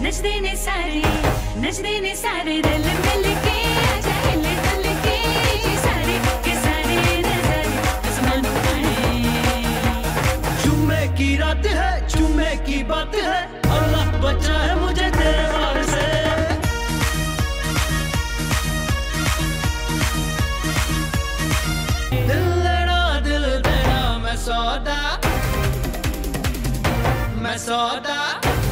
नचदे ने सारे रल मिल के आजा हिले डुल के जी सारे के सारे नजारे आसमान उठाए। जुम्मे की रात है, जुम्मे की बात है, अल्लाह बचा है मुझे तेरे हार से। दिल देना मैं सौदा, मैं सौदा,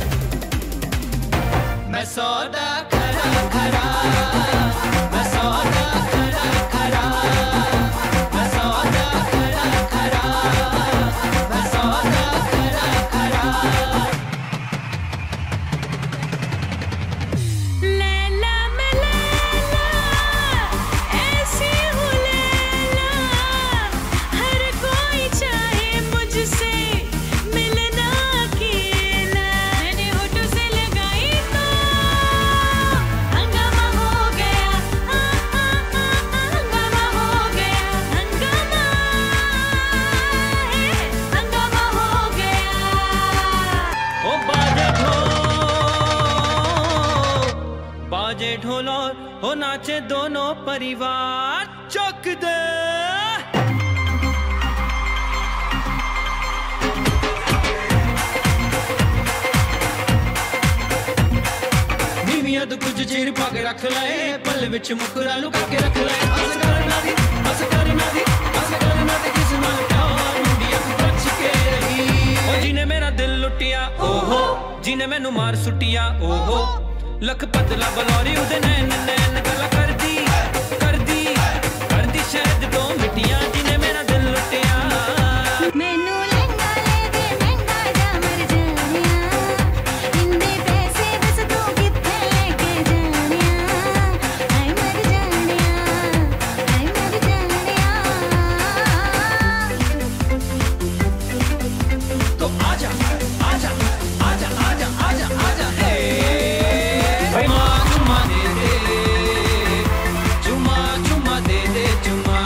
मैं सौदा खरा खरा, मैं सौदा खरा खरा, मैं सौदा खरा खरा, मैं सौदा खरा खरा। लैला मैं लैला ऐसी हूँ लैला, हर कोई चाहे मुझसे मिलना अकेला। मैंने होठों से लगाई तो हंगामा हो गया, हंगामा हो गया, हंगामा हो गया। ओ बाजे ढोल और हो नाचे दोनों परिवार, चक दे। नीवियां तो कुछ चीर पा के रख ले, पल विच मुकरा लुका के रख ले। अस करना दी, अस करना दी, अस करना दी, किस नाल प्यार मुंडिया तू बच के रही। ओ जिने मेरा दिल लुटिया ओहो, जिने मैनू मार सुटिया ओहो, लख पतला बलौरी उदे नैन नैन गला कर दी, कर दी, कर दी शायद दो मिटियां, जिने मेरा दिल लुटिया। मैनू लहंगा ले दे महंगा जा मर जानिया, इंदे पैसे दस तू कित्थे लेके जानिया, हाय मर जानिया, हाय मर जानिया। तो आजा आजा आजा आजा आजा आजा हे चुमा चुमा दे दे, चुमा चुमा दे दे चुमा।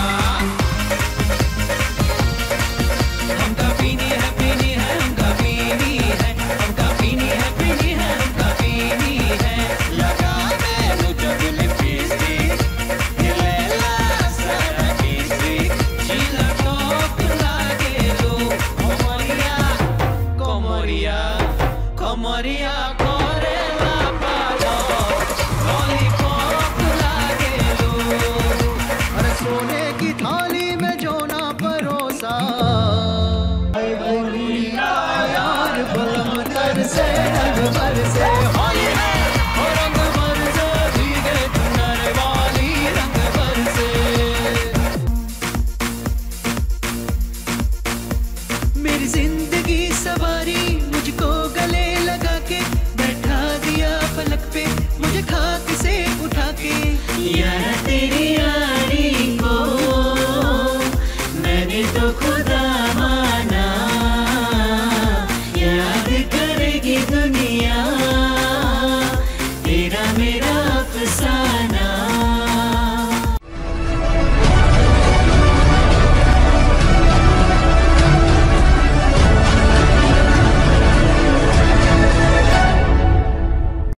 हमका पीनी है पीनी है, हमका पीनी है, हमका पीनी है पीनी है, हमका पीनी है। लगा मैनू जब लिपस्टिक, हिले ला सारा डिस्ट्रिक्ट, शीला टॉप लागे लो, कोमरिया कोमरिया कोमरिया।